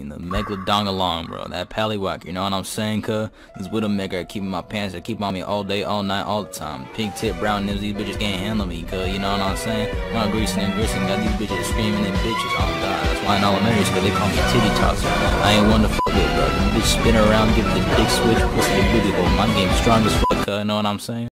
the megalodon along, bro. That pallywhack, you know what I'm saying, cuz? This Widowmaker keeping my pants, they keep on me all day, all night, all the time. Pink tip, brown nips, these bitches can't handle me, cuz, you know what I'm saying? My greasing and gristing, got these bitches screaming and bitches, oh god. That's why in elementary school they call me titty tosser. I ain't one to fuck with, bro. The bitch spin around, give it the dick switch, pussy the booty hole. My game strong as fuck, cuz, you know what I'm saying?